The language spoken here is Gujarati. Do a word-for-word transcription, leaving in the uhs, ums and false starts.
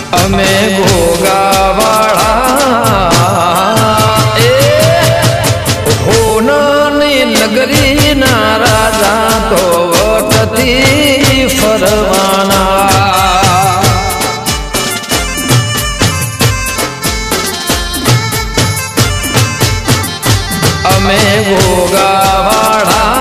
અમે ભોગાવાળા એ હોનાની નગરી ના રાજા તો વટથી ફરવાના અમે ભોગાવાળા